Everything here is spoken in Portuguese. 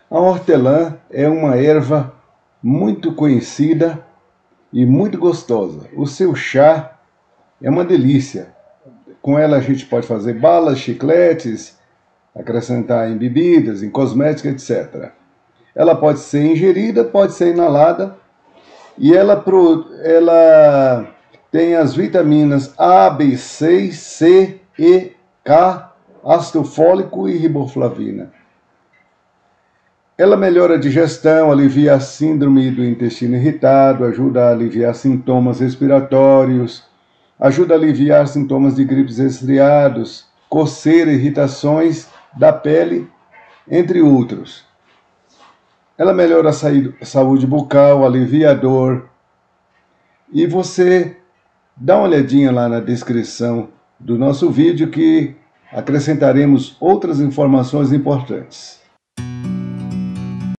A hortelã é uma erva muito conhecida e muito gostosa. O seu chá é uma delícia. Com ela a gente pode fazer balas, chicletes, acrescentar em bebidas, em cosméticos, etc. Ela pode ser ingerida, pode ser inalada, e ela tem as vitaminas A, B, C, E, K, ácido fólico e riboflavina. Ela melhora a digestão, alivia a síndrome do intestino irritado, ajuda a aliviar sintomas respiratórios, ajuda a aliviar sintomas de gripes resfriados, coceira, irritações da pele, entre outros. Ela melhora a saúde bucal, alivia a dor. E você dá uma olhadinha lá na descrição do nosso vídeo que acrescentaremos outras informações importantes.